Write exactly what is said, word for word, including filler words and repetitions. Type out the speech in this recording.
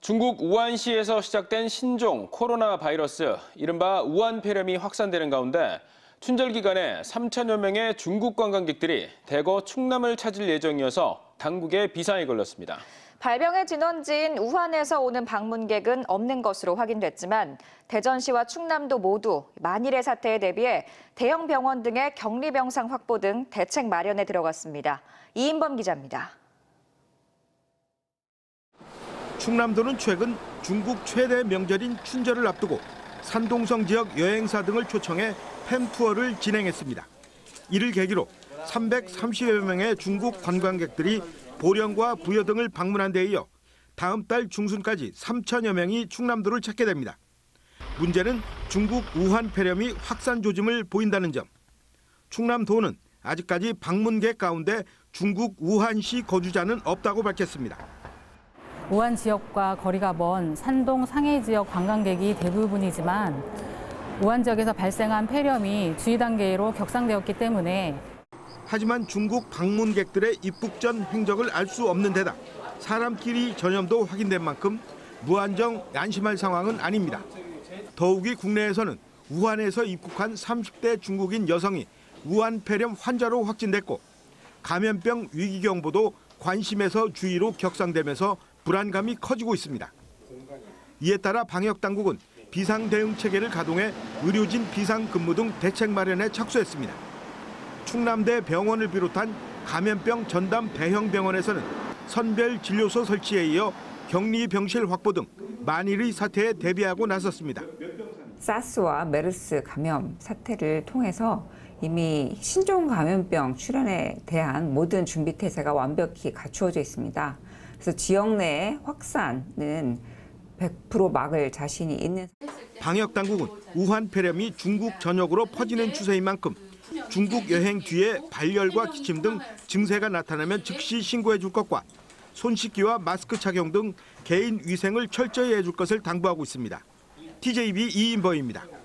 중국 우한시에서 시작된 신종 코로나 바이러스, 이른바 우한폐렴이 확산되는 가운데 춘절 기간에 삼천여 명의 중국 관광객들이 대거 충남을 찾을 예정이어서 당국의 비상이 걸렸습니다. 발병의 진원지인 우한에서 오는 방문객은 없는 것으로 확인됐지만 대전시와 충남도 모두 만일의 사태에 대비해 대형 병원 등의 격리병상 확보 등 대책 마련에 들어갔습니다. 이인범 기자입니다. 충남도는 최근 중국 최대 명절인 춘절을 앞두고 산동성 지역 여행사 등을 초청해 팸투어를 진행했습니다. 이를 계기로 삼백삼십여 명의 중국 관광객들이 보령과 부여 등을 방문한 데 이어 다음 달 중순까지 삼천여 명이 충남도를 찾게 됩니다. 문제는 중국 우한폐렴이 확산 조짐을 보인다는 점. 충남도는 아직까지 방문객 가운데 중국 우한시 거주자는 없다고 밝혔습니다. 우한 지역과 거리가 먼 산동 상해 지역 관광객이 대부분이지만 우한 지역에서 발생한 폐렴이 주의 단계로 격상되었기 때문에 하지만 중국 방문객들의 입국 전 행적을 알 수 없는 데다 사람끼리 전염도 확인된 만큼 무한정 안심할 상황은 아닙니다. 더욱이 국내에서는 우한에서 입국한 삼십 대 중국인 여성이 우한폐렴 환자로 확진됐고 감염병 위기경보도 관심에서 주의로 격상되면서 불안감이 커지고 있습니다. 이에 따라 방역당국은 비상대응체계를 가동해 의료진 비상근무 등 대책 마련에 착수했습니다. 충남대 병원을 비롯한 감염병 전담 대형 병원에서는 선별 진료소 설치에 이어 격리 병실 확보 등 만일의 사태에 대비하고 나섰습니다. 사스와 메르스 감염 사태를 통해서 이미 신종 감염병 출현에 대한 모든 준비 태세가 완벽히 갖추어져 있습니다. 그래서 지역 내의 확산은 백 퍼센트 막을 자신이 있는. 방역당국은 우한폐렴이 중국 전역으로 퍼지는 추세인 만큼 중국 여행 뒤에 발열과 기침 등 증세가 나타나면 즉시 신고해 줄 것과 손 씻기와 마스크 착용 등 개인 위생을 철저히 해줄 것을 당부하고 있습니다. 티제이비 이인범입니다.